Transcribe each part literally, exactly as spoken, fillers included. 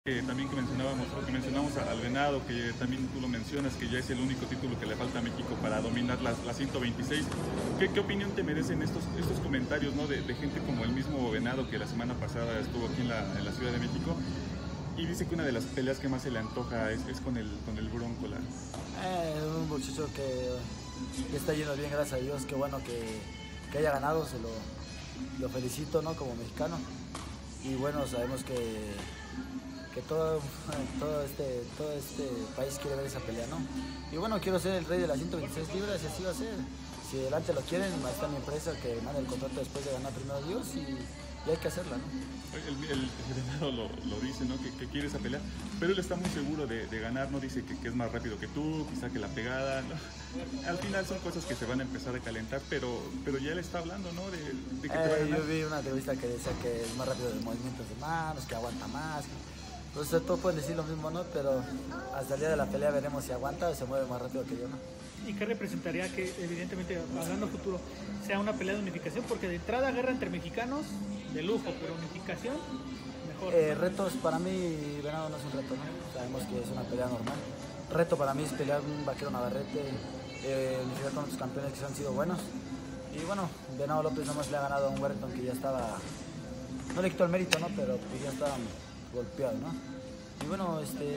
Eh, también que mencionábamos, que mencionamos al Venado, que también tú lo mencionas, que ya es el único título que le falta a México para dominar las, las ciento veintiséis. ¿Qué, ¿Qué opinión te merecen estos, estos comentarios, ¿no? de, de gente como el mismo Venado, que la semana pasada estuvo aquí en la, en la Ciudad de México, y dice que una de las peleas que más se le antoja es, es con, el, con el Bronco Lara? Eh, un muchacho que, que está yendo bien, gracias a Dios. Qué bueno que, que haya ganado, se lo, lo felicito, ¿no? Como mexicano. Y bueno, sabemos que, que todo, todo, este, todo este país quiere ver esa pelea, ¿no? Y bueno, quiero ser el rey de las ciento veintiséis libras y así va a ser. Si adelante lo quieren, está mi empresa que manda el contrato después de ganar primero Dios y, y hay que hacerla, ¿no? El, el, el Venado lo, lo dice, ¿no? Que, que quiere esa pelea, pero él está muy seguro de, de ganar, ¿no? Dice que, que es más rápido que tú, quizá que la pegada, ¿no? Al final son cosas que se van a empezar a calentar, pero, pero ya él está hablando, ¿no? De, de que te va a Eh, ganar. yo vi una entrevista que decía que es más rápido de movimientos de manos, que aguanta más. Entonces todos pueden decir lo mismo, ¿no? Pero hasta el día de la pelea veremos si aguanta o se mueve más rápido que yo, ¿no? ¿Y qué representaría que, evidentemente, hablando futuro, sea una pelea de unificación? Porque de entrada, guerra entre mexicanos, de lujo, pero unificación, mejor. Eh, retos, para mí, Venado no es un reto, ¿no? Sabemos que es una pelea normal. Reto para mí es pelear un Vaquero Navarrete, eh, unificar con otros campeones que han sido buenos. Y bueno, Venado López nomás le ha ganado a un Warrington que ya estaba, no le quitó el mérito, ¿no? Pero pues ya estaba golpeado, ¿no? Y bueno, este,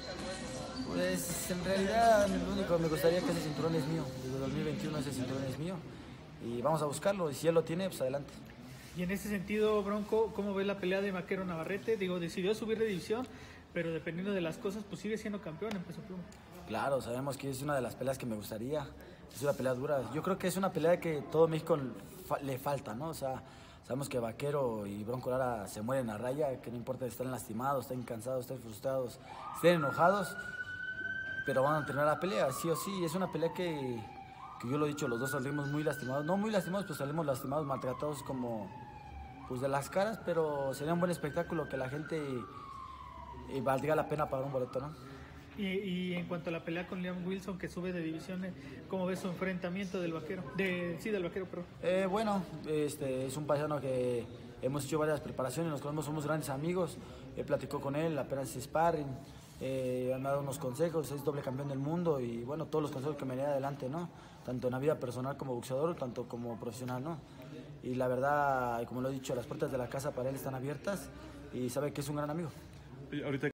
pues en realidad lo único que me gustaría que ese cinturón es mío. Desde dos mil veintiuno ese cinturón es mío. Y vamos a buscarlo, y si él lo tiene, pues adelante. Y en ese sentido, Bronco, ¿cómo ves la pelea de Vaquero Navarrete? Digo, decidió subir de división, pero dependiendo de las cosas, pues sigue siendo campeón en peso pluma. Claro, sabemos que es una de las peleas que me gustaría. Es una pelea dura. Yo creo que es una pelea que todo México le falta, ¿no? O sea, sabemos que Vaquero y Bronco Lara se mueren a raya, que no importa si están lastimados, estén cansados, estén frustrados, estén enojados, pero van a tener la pelea, sí o sí. Es una pelea que, que yo lo he dicho, los dos salimos muy lastimados. No muy lastimados, pues salimos lastimados, maltratados como pues de las caras, pero sería un buen espectáculo que la gente eh, valdría la pena pagar un boleto, ¿no? Y, y en cuanto a la pelea con Liam Wilson, que sube de división, ¿cómo ves su enfrentamiento del Vaquero? De, sí, del Vaquero, pero... Eh, bueno, este, es un paisano que hemos hecho varias preparaciones, nos conocemos, somos grandes amigos. He platicado con él, apenas es sparring, eh, han dado unos consejos, es doble campeón del mundo y bueno, todos los consejos que me dé adelante, ¿no? Tanto en la vida personal como boxeador, tanto como profesional, ¿no? Y la verdad, como lo he dicho, las puertas de la casa para él están abiertas y sabe que es un gran amigo. Ahorita